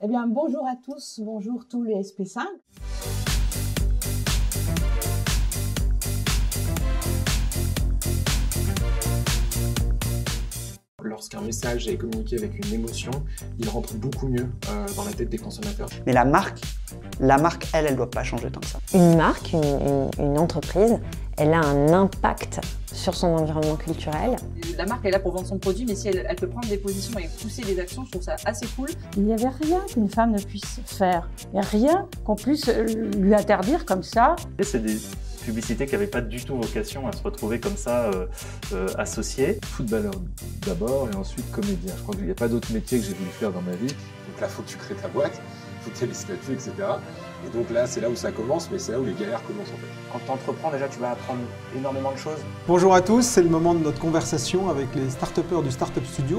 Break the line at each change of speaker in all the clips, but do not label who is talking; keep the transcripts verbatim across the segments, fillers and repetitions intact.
Eh bien, bonjour à tous, bonjour tous les S P cinq.
Lorsqu'un message est communiqué avec une émotion, il rentre beaucoup mieux euh, dans la tête des consommateurs.
Mais la marque, la marque, elle, elle ne doit pas changer tant que ça.
Une marque, une, une, une entreprise, elle a un impact sur son environnement culturel.
La marque est là pour vendre son produit, mais si elle, elle peut prendre des positions et pousser des actions, je trouve ça assez cool.
Il n'y avait rien qu'une femme ne puisse faire, et rien qu'on puisse lui interdire comme ça.
C'est des publicités qui n'avaient pas du tout vocation à se retrouver comme ça euh, euh, associées.
Footballeur d'abord et ensuite comédien. Je crois qu'il n'y a pas d'autre métier que j'ai voulu faire dans ma vie.
Donc là, il faut que tu crées ta boîte, il faut que tu aies les statuts, et cetera. Et donc là, c'est là où ça commence, mais c'est là où les galères commencent en fait.
Quand tu entreprends, déjà, tu vas apprendre énormément de choses.
Bonjour à tous, c'est le moment de notre conversation avec les start-upers du Startup Studio.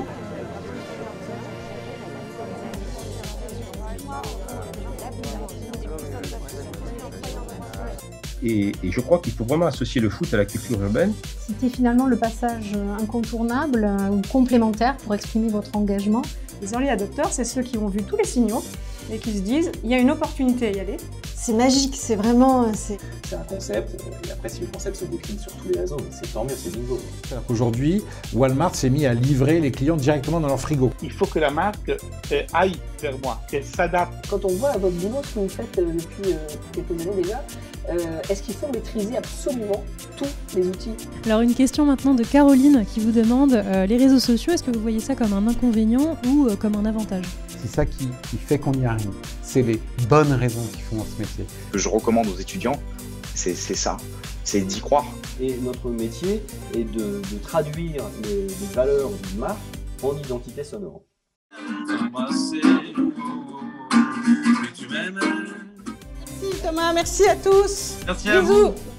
Et, et je crois qu'il faut vraiment associer le foot à la culture urbaine.
C'était finalement le passage incontournable ou complémentaire pour exprimer votre engagement.
Les early adopters, c'est ceux qui ont vu tous les signaux et qui se disent il y a une opportunité à y aller.
C'est magique, c'est vraiment...
C'est un concept, et après si le concept se décline sur tous les réseaux, c'est tant mieux, c'est bingo.
Aujourd'hui, Walmart s'est mis à livrer les clients directement dans leur frigo.
Il faut que la marque aille vers moi, qu'elle s'adapte.
Quand on voit à votre boulot ce que vous faites depuis euh, quelques années déjà, euh, est-ce qu'il faut maîtriser absolument tous les outils?
Alors une question maintenant de Caroline qui vous demande, euh, les réseaux sociaux, est-ce que vous voyez ça comme un inconvénient ou euh, comme un avantage?
C'est ça qui, qui fait qu'on y arrive. C'est les bonnes raisons qui font ce métier.
Ce que je recommande aux étudiants, c'est ça, c'est d'y croire.
Et notre métier est de, de traduire les, les valeurs d'une marque en identité sonore.
Merci Thomas, merci à tous.
Merci à
Bisous.
vous.